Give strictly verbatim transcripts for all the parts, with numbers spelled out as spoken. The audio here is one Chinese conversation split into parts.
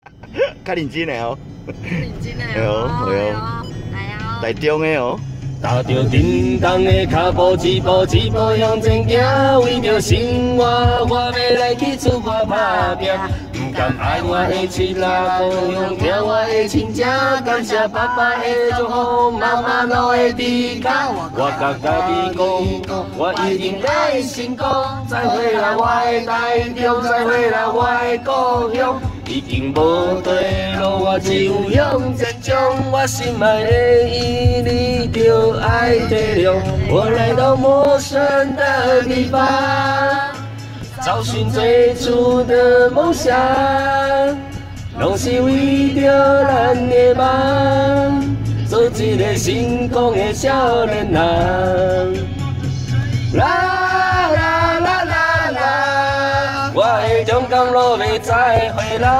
较认真的哦。 认真的哎呦哦。 哎呦来哦。 台中的哦。 踏着叮当的脚步，一步一步向前行，为着生活，我要来去出外打拼。不甘爱我的七拉故乡，听我的亲情，感谢爸爸的祝福，妈妈努的抵抗。我甲家己讲，我一定会成功。再回来我的台中，再回来我的故乡。 已经无对路，我只有向前冲。我心爱的伊，你就爱体谅。我来到陌生的地方，找寻最初的梦想，拢是为着咱的梦，做一个成功的少年人。啦啦啦啦啦，我的中港路要再回来。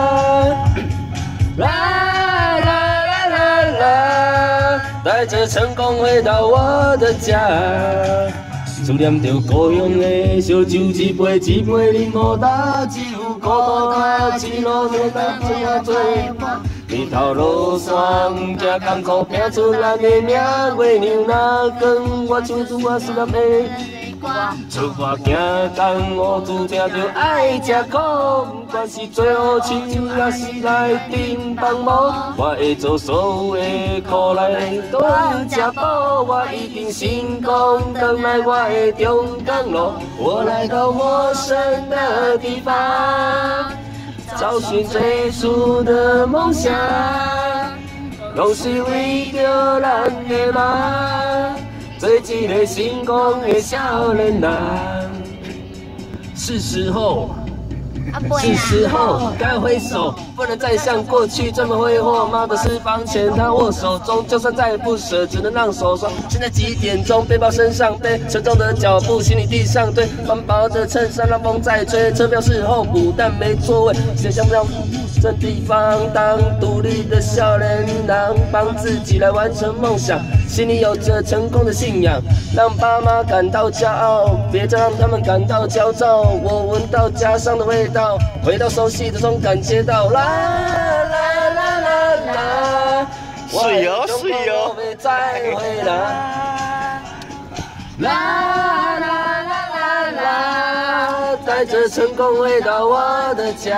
啦啦啦啦啦，带着成功回到我的家。思念着故乡的烧酒，一杯一杯啉好大，只有孤独他一路走来最啊最怕。日头落山，毋惊艰苦，拼出咱的命。月亮若光，我唱出我思念的。 出外行工，我注定着爱吃苦，不管是做好手，还是来顶帮忙，我会做所有的苦来都有吃饱，我一定成功，回来我的中港路，我来到陌生的地方，找寻最初的梦想，拢是为着咱的梦。 做一个成功的少年人，是时候，是时候该挥手，不能再像过去这么挥霍。妈的私房钱他握手中，就算再不舍，只能让手酸。现在几点钟？背包身上背，沉重的脚步，行李地上堆，薄薄的衬衫让风在吹，车票是候补但没座位，想象不到。 这地方当独立的少年人，帮自己来完成梦想，心里有着成功的信仰，让爸妈感到骄傲，别再让他们感到焦躁。我闻到家乡的味道，回到熟悉的中感觉到啦啦啦啦啦， 水哦水哦， 再回来，啦啦啦啦啦，带着成功回到我的家。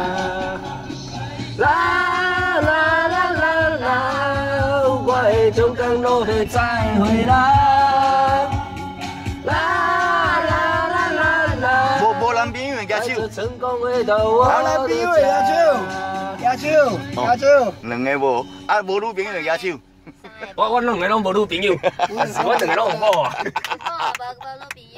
啦啦啦啦啦，我的中港路会再回来。啦啦啦啦啦， 无无男朋友的举手， 成功回到我的家。 举手，举手， 两个无，啊无女朋友的举手。 我我两个拢无女朋友，但是我两个拢有某啊。 哦，无无女朋友。